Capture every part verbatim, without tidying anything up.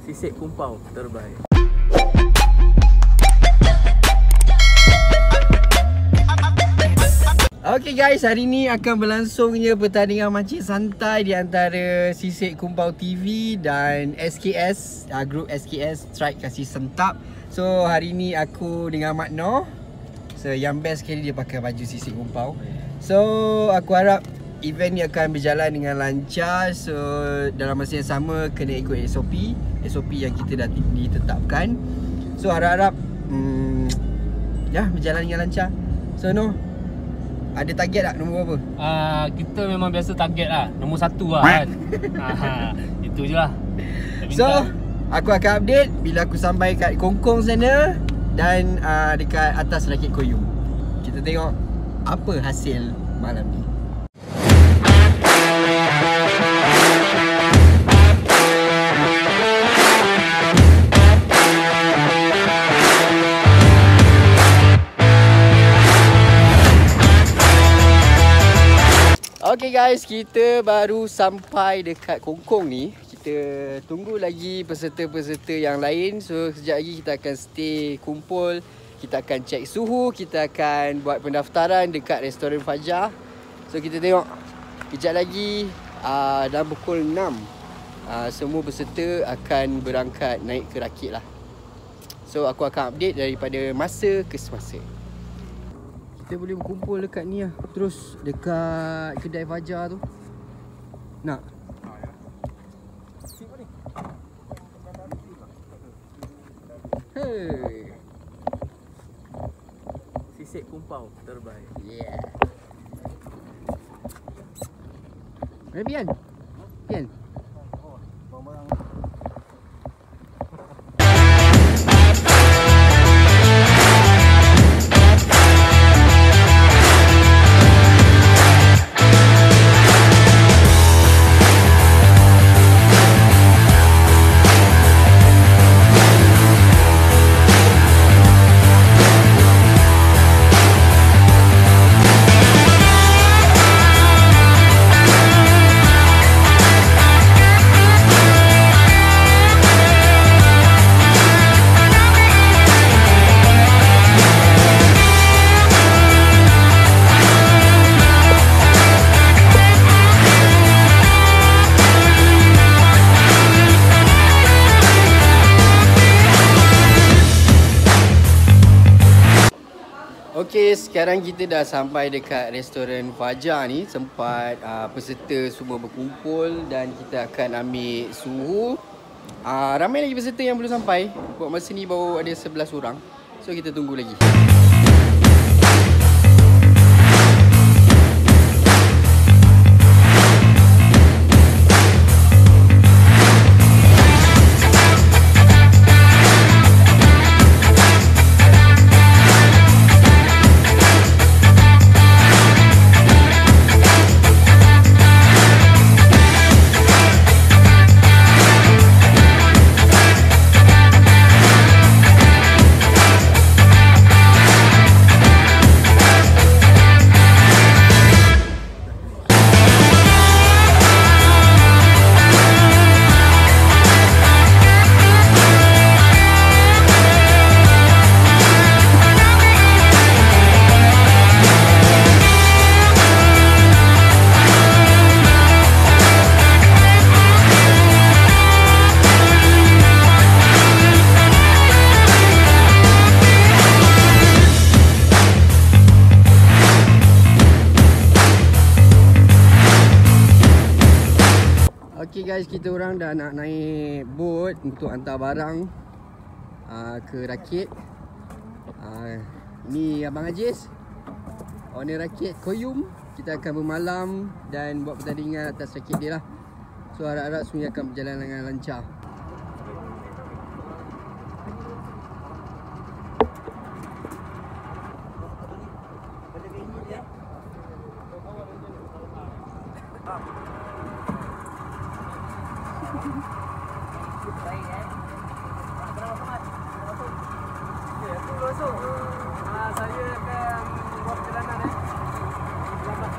Sisik Kumpau terbaik. Okay guys, hari ni akan berlangsungnya pertandingan mancing santai di antara Sisik Kumpau T V dan S K S, uh, grup S K S Strike Kasih Sentap. So hari ni aku dengan Mak Noh. So yang best sekali dia pakai baju Sisik Kumpau. So aku harap event ni akan berjalan dengan lancar. So dalam masa yang sama kena ikut S O P S O P yang kita dah ditetapkan. So harap-harap hmm, ya berjalan dengan lancar. So Noh, ada target tak nombor berapa? Uh, kita memang biasa target lah nombor satu lah kan. uh, Itu je lah. So aku akan update bila aku sampai kat Kongkong sana dan uh, dekat atas rakit Koyum. Kita tengok apa hasil malam ni. Okay guys, kita baru sampai dekat Kongkong ni. Kita tunggu lagi peserta-peserta yang lain. So sekejap lagi kita akan stay kumpul. Kita akan cek suhu. Kita akan buat pendaftaran dekat restoran Fajar. So kita tengok kejap lagi uh, dalam pukul enam uh, semua peserta akan berangkat naik ke rakit lah. So aku akan update daripada masa ke semasa. Kita boleh berkumpul dekat ni lah. Terus dekat kedai Fajar tu. Nak? Hey. Sisik Kumpau terbaik. Yeah. Eh Pian? Pian? Okey, sekarang kita dah sampai dekat restoran Fajar ni. Tempat uh, peserta semua berkumpul dan kita akan ambil suhu. uh, Ramai lagi peserta yang belum sampai. Buat masa ni baru ada sebelas orang. So kita tunggu lagi. Okay guys, kita orang dah nak naik boat untuk hantar barang uh, ke rakit. uh, Ni Abang Ajis, owner rakit Koyum. Kita akan bermalam dan buat pertandingan atas rakit dia lah. So harap-harap semuanya akan berjalan dengan lancar. Saya akan buat perjalanan eh. Selamat.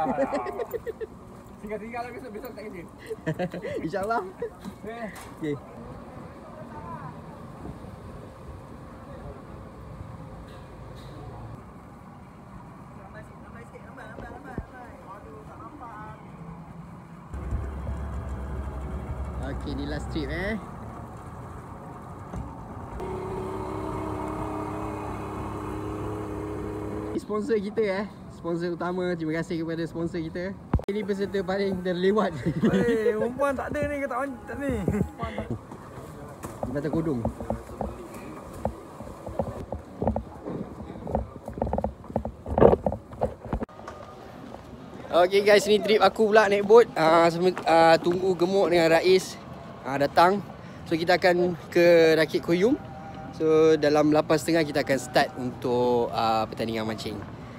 Tinggal-tinggal lah besok-besok tak kerja. InsyaAllah. Eh. Okay. Okay, ni last trip eh. Sponsor kita eh. Sponsor utama, terima kasih kepada sponsor kita. Ini peserta paling terlewat. Eh, umpan tak ada ni ke tak tak ni. Di Batang Kodong. Okay guys, ni trip aku pula naik bot. uh, uh, Tunggu Gemuk dengan Rais uh, datang. So kita akan ke Rakit Koyum. So dalam lapan tiga puluh kita akan start untuk uh, pertandingan mancing.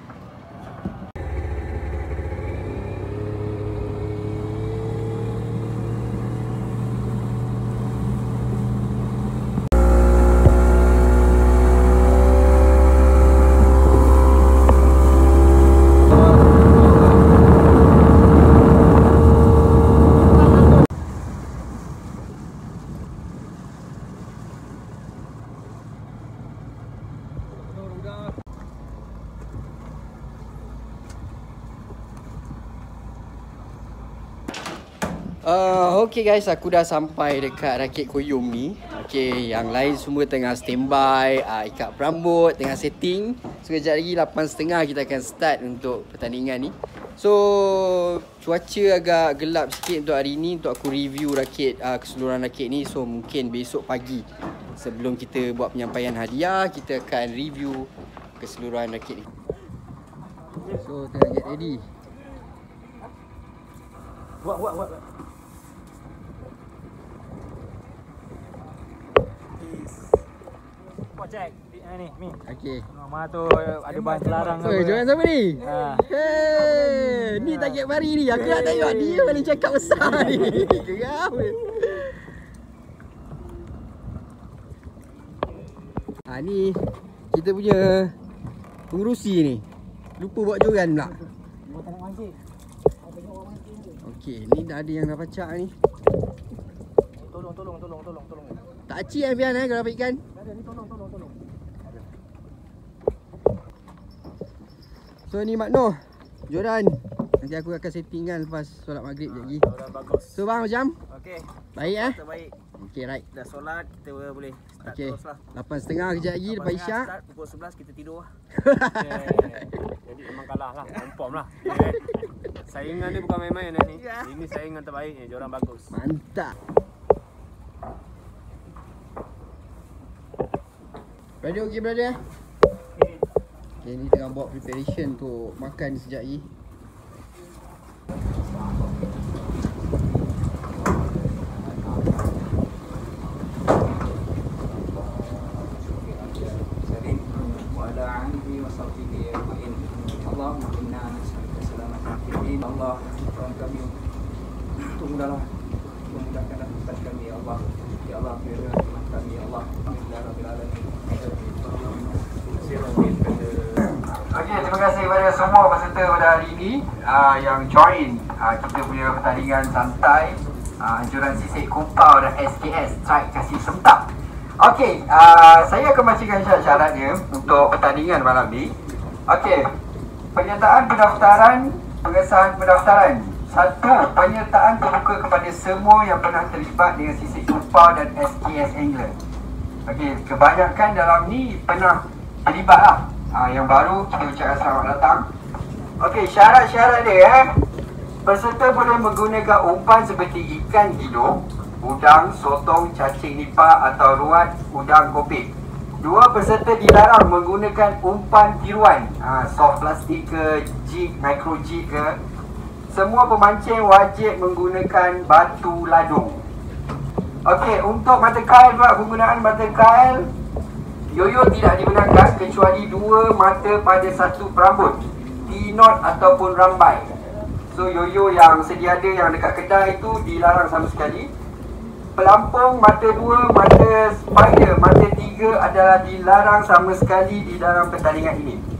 Uh, okay guys, aku dah sampai dekat Rakit Koyum ni. Okay, yang lain semua tengah standby, uh, ikat perambut, tengah setting. So kejap lagi lapan tiga puluh kita akan start untuk pertandingan ni. So cuaca agak gelap sikit untuk hari ni, untuk aku review rakit, uh, keseluruhan rakit ni. So mungkin besok pagi sebelum kita buat penyampaian hadiah, kita akan review keseluruhan rakit ni. So tengah get ready. Buat buat buat. Buat check. Ni ni. Okay. Nama tu ada bahan terlarang. Oi, jangan siapa ni? Ha. Hey, ni target Bari ni. Aku nak tengok dia paling cakap besar ni. Geram. Ha ni kita punya pengurusi ni. Lupa buat joran pula. Okey, ni dah ada yang dah pacak ni. Tolong tolong tolong tolong tolong. Tak acik eh Fian eh kalau dapat ikan. Ada ni tolong tolong tolong. So ni Mak Noh, joran. Nanti aku akan settingkan lepas solat maghrib sekejap lagi. Dah bagus. So bang macam? Okey. Baik eh? Terbaik. Okey right. Dah solat kita boleh start Okey. terus lah. lapan tiga puluh kejap lagi lepas isyak. Start pukul sebelas kita tidur lah. Jadi memang kalah lah, confirm lah. Okay. Saingan dia bukan main-main ni. Ya. Ini saingan terbaik ni, diorang bagus. Mantap. Brother okey brother? Okay, ni tengah buat preparation untuk makan sekejap lagi. Allah, tolong kami untuk mudahlah memudahkan tugas kami ya Allah. Ya Allah, beri rahmat kami ya Allah. Alhamdulillah alamin. Okey, terima kasih kepada semua peserta pada hari ini uh, yang join uh, kita punya pertandingan santai uh, anjuran sisik kumpau dan S K S Strike Kasih Sentap. Okey, uh, saya akan bacakan syarat-syaratnya untuk pertandingan malam ni. Okey, penyertaan pendaftaran. Pengesahan pendaftaran. Satu, penyertaan terbuka kepada semua yang pernah terlibat dengan sisik kumpau dan S K S Angler. Okey, kebanyakan dalam ni pernah terlibat lah. Ha, yang baru kita ucapkan selamat datang. Okey, syarat-syarat dia eh. Peserta boleh menggunakan umpan seperti ikan hidup, udang, sotong, cacing nipah atau ruat udang kopik. Dua peserta dilarang menggunakan umpan tiruan, ha, soft plastik ke, jig, micro jig ke. Semua pemancing wajib menggunakan batu ladung. Okey, untuk mata kail pula, penggunaan mata kail, yoyo tidak dibenarkan kecuali dua mata pada satu perambut, T-knot ataupun rambai. So yoyo yang sedia ada yang dekat kedai itu dilarang sama sekali. Pelampung mata dua, mata spider, mata tiga adalah dilarang sama sekali di dalam pertandingan ini.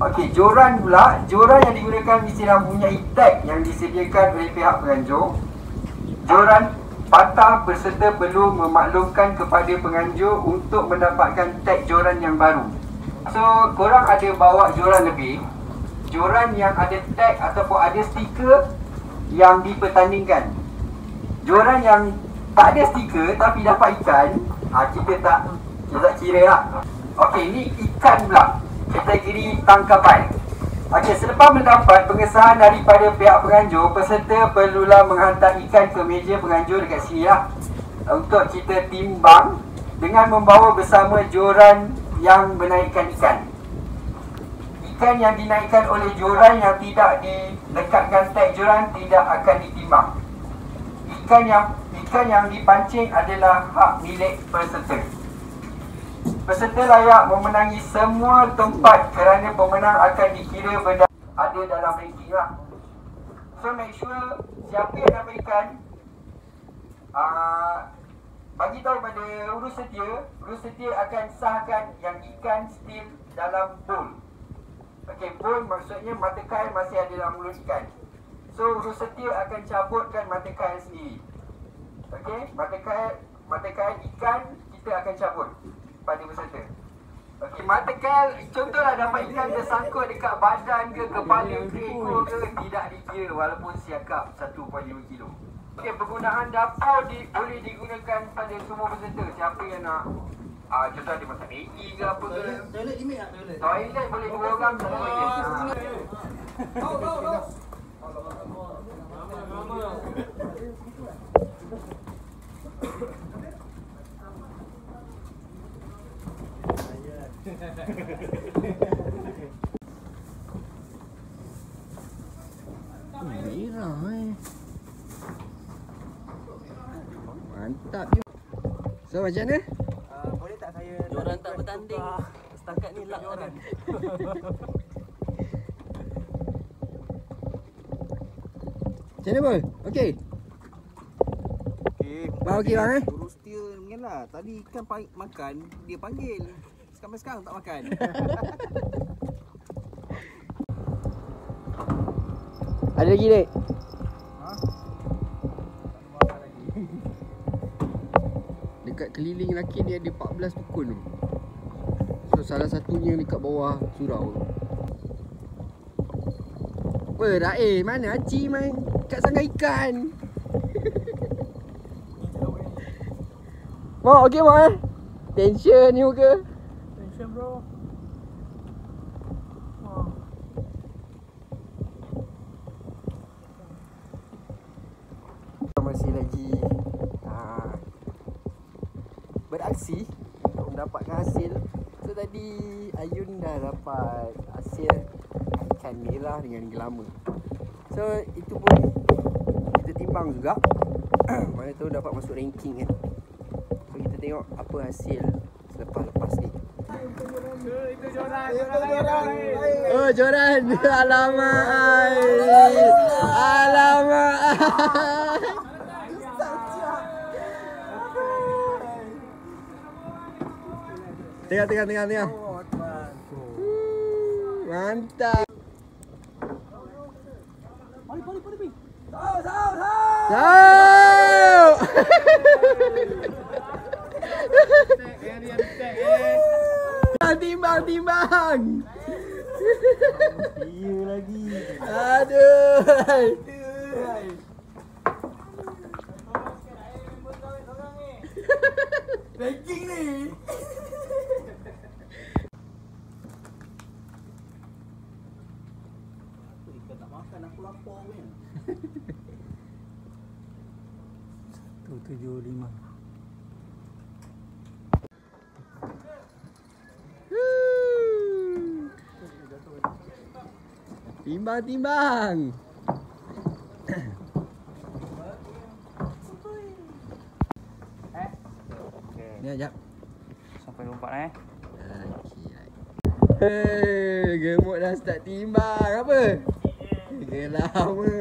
Okey, joran pula. Joran yang digunakan mesti mempunyai tag yang disediakan oleh pihak penganjur. Joran patah peserta perlu memaklumkan kepada penganjur untuk mendapatkan tag joran yang baru. So, korang ada bawa joran lebih. Joran yang ada tag ataupun ada stiker yang dipertandingkan. Joran yang tak ada stiker tapi dapat ikan, ha, kita tak kita tak kira lah. Okey, ni ikan pula, kategori tangkapan. Okey, selepas mendapat pengesahan daripada pihak penganjur, peserta perlulah menghantar ikan ke meja penganjur dekat sini lah, untuk kita timbang dengan membawa bersama joran yang menaikkan ikan. Ikan yang dinaikkan oleh joran yang tidak dilekatkan tag joran tidak akan ditimbang. Ikan yang ikan yang dipancing adalah hak milik peserta. Peserta layak memenangi semua tempat kerana pemenang akan dikira berda ada dalam ranking lah. So make sure siapa yang dapat ikan, uh, bagi tahu pada urus setia. Urus setia akan sahkan yang ikan still dalam bowl. Okey, bowl maksudnya mata kail masih ada dalam mulut ikan. So urus setia akan cabutkan mata kail sendiri. Okey, mata kail mata kail ikan kita akan cabut pada peserta. Okey, mata kail contohlah dapat ikan tersangkut dekat badan ke kepala ke ekor ke, tidak dikira walaupun siakap satu koma lima kilo. Okey, penggunaan dapur di, boleh digunakan pada semua peserta. Siapa yang nak ah, contoh ada masak Maggi ke apa ke. Toilet limit tak toilet? Toilet boleh dua orang satu toilet. Tahu tahu tahu. Merah eh. Mantap je. So macam mana? Uh, boleh tak saya Joran tak bertanding. Setakat ni luck joran? Macam mana Bol? Okey? Okey. Bang okey bang eh? Urus dia ni lah. Tadi ikan pa- makan, dia panggil. Sampai sekarang tak makan. Ada lagi dek? Ha? Dekat keliling laki ni ada empat belas tukun tu. So salah satunya dekat bawah surau. Apa Raih? Mana Haji main kat sanggar ikan? Mak okey mak eh? Tension ni muka. Tension bro. Wah. Masih lagi aa, beraksi untuk mendapatkan hasil. So tadi Ayun dah dapat hasil ikan merah dengan gelama. So itu pun kita timbang juga. Mana tahu dapat masuk ranking kan. So kita tengok apa hasil selepas lepas ni. Itu joran, joran. Oh joran. Alamak. Alamak. Tengok tengok tengok tengok. Mantap. Pali pali pali. Tahu. Timbang timbang. Iya lagi. Aduh. Ranking ni. Ikan tak makan aku lapar kan. satu tujuh lima. Timbang timbang. Ni jap. Sampai lompat eh. Hei, gemuk dah start timbang apa? Gelama.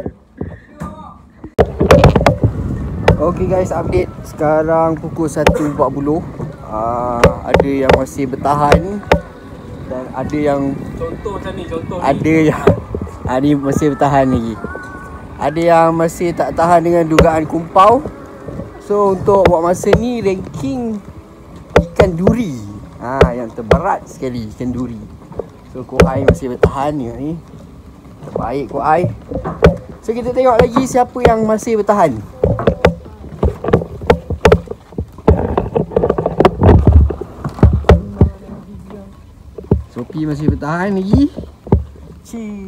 Okay guys, update sekarang pukul satu empat puluh. uh, Ada yang masih bertahan dan ada yang Contoh macam ni, contoh ada ni. yang ah, ni masih bertahan lagi. Ada yang masih tak tahan dengan dugaan kumpau. So untuk buat masa ni ranking ikan duri. Ha, yang terberat sekali ikan duri. So Ko Ai masih bertahan ni ni. Terbaik Ko Ai. So kita tengok lagi siapa yang masih bertahan. Sophie masih bertahan lagi. Chill.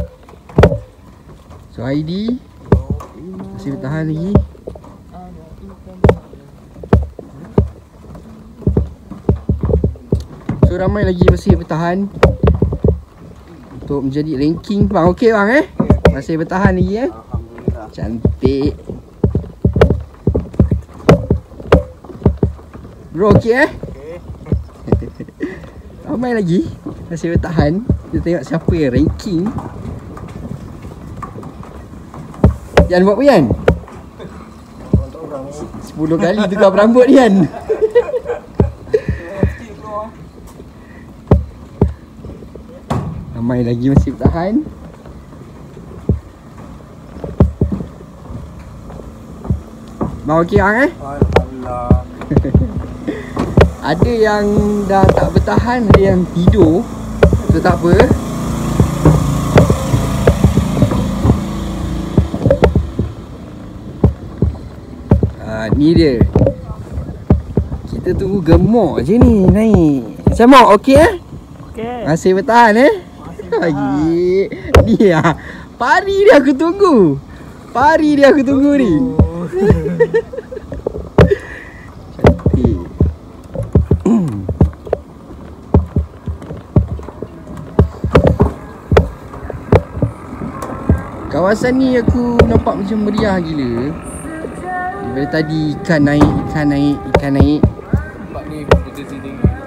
So Heidi masih bertahan lagi. So ramai lagi masih bertahan untuk menjadi ranking bang. Okey bang eh? Masih bertahan lagi eh? Alhamdulillah. Cantik. Bro okey eh? Ramai lagi masih bertahan. Kita tengok siapa yang ranking. Yan buat apa Yan? sepuluh kali tukar berambut Yan. Ramai lagi masih bertahan. Bang okey bang eh? Alhamdulillah. Ada yang dah tak bertahan, ada yang tidur. So tak apa. Ah, ni dia. Kita tunggu gemuk je ni naik. Macam Mok okey eh? Okey. Masih bertahan eh? Lagi. Ni ah. Pari dia aku tunggu. Pari dia aku tunggu ni. Cantik. Kawasan ni aku nampak macam meriah gila. Dari tadi ikan naik, ikan naik, ikan naik. Nampak ni dekat sini.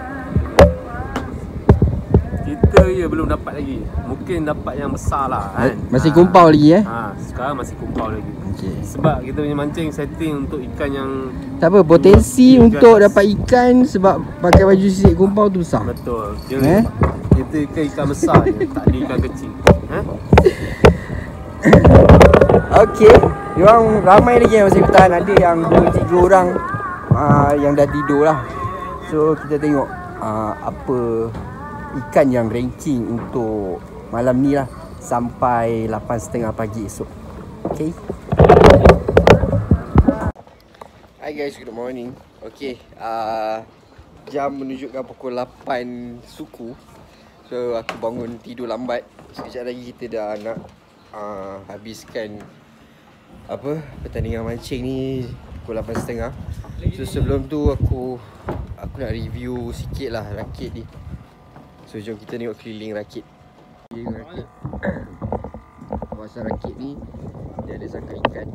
Kita je belum dapat lagi. Mungkin dapat yang besar lah kan. Masih Ha. kumpau lagi eh? Ha, sekarang masih kumpau lagi. Okey. Sebab kita punya mancing setting untuk ikan yang Tak apa, potensi Ikan. untuk dapat ikan sebab pakai baju sisik kumpau tu besar. betul. Dia Eh? kita ikan ikan besar je, tak ada ikan kecil. Ha? Okey, diorang ramai lagi yang masih bertahan. Ada yang dua tiga orang uh, yang dah tidur lah. So kita tengok uh, apa ikan yang ranking untuk malam ni lah sampai lapan tiga puluh pagi esok. Okay. Hi guys, good morning. Okay, uh, jam menunjukkan pukul lapan suku. So aku bangun tidur lambat. Sekejap lagi kita dah nak uh, habiskan apa pertandingan mancing ni pukul lapan tiga puluh. So sebelum tu aku aku nak review sikit lah rakit ni. So jom kita tengok keliling rakit. Keliling rakit. Kawasan rakit ni dia ada sangkar ikan.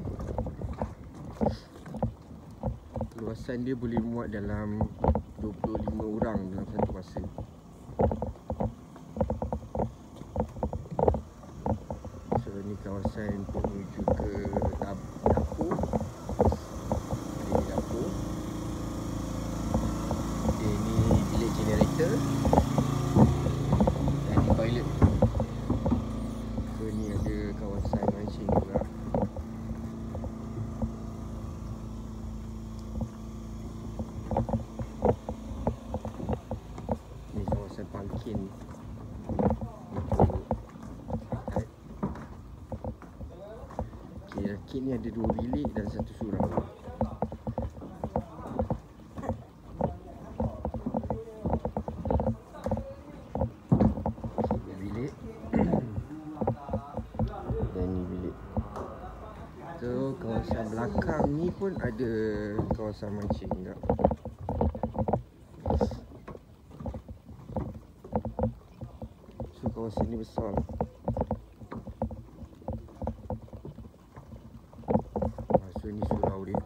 Luasan dia boleh muat dalam dua puluh lima orang dalam satu masa. So ni kawasan untuk menuju ke dapur. Ini dapur. Okay, ni bilik generator. Dan ni toilet. So ni ada kawasan mancing juga. Ni kawasan parking. Okay, rakit ni ada dua bilik dan satu surau. Okay, ni bilik. Dan ni bilik. So kawasan belakang ni pun ada kawasan mancing juga. So kawasan ni besar. Ah, so ni surau dia.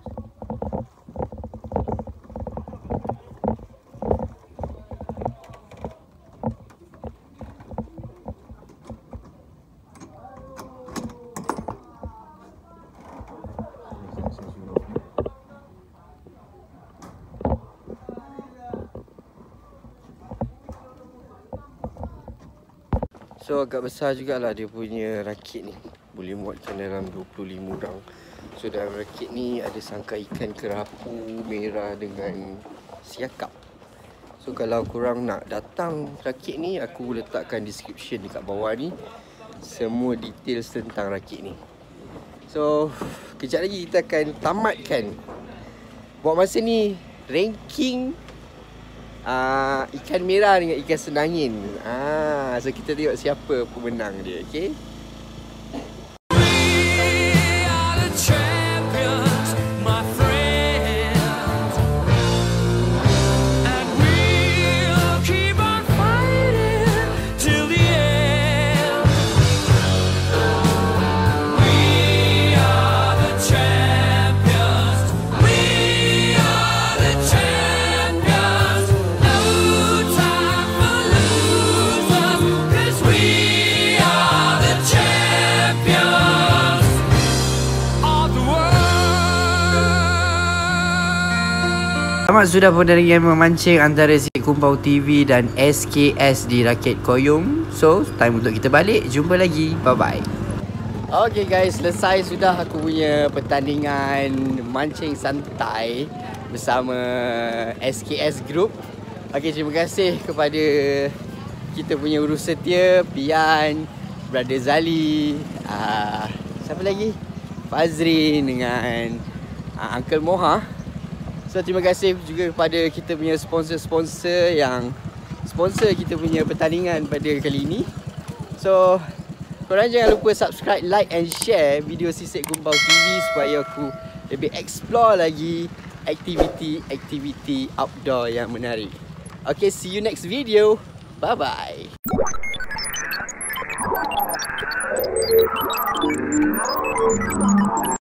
Ni kawasan surau. So agak besar jugalah dia punya rakit ni. Boleh muatkan dalam dua puluh lima orang. So dalam rakit ni ada sangka ikan kerapu merah dengan siakap. So kalau korang nak datang rakit ni, aku letakkan description dekat bawah ni. Semua details tentang rakit ni. So kejap lagi kita akan tamatkan. Buat masa ni ranking uh, ikan merah dengan ikan senangin. Ah, so kita tengok siapa pemenang dia, okey? Selamat sudah pertandingan memancing antara Sek Kumpau T V dan S K S di Rakit Koyum. So, time untuk kita balik. Jumpa lagi. Bye-bye. Okay guys, selesai sudah aku punya pertandingan mancing santai bersama S K S Group. Okay, terima kasih kepada kita punya urus setia, Pian, Brother Zali, uh, siapa lagi? Fazrin dengan uh, Uncle Moha. So terima kasih juga kepada kita punya sponsor-sponsor yang sponsor kita punya pertandingan pada kali ini. So korang jangan lupa subscribe, like and share video Sisek Kumpau T V supaya aku lebih explore lagi aktiviti-aktiviti outdoor yang menarik. Okay, see you next video. Bye bye.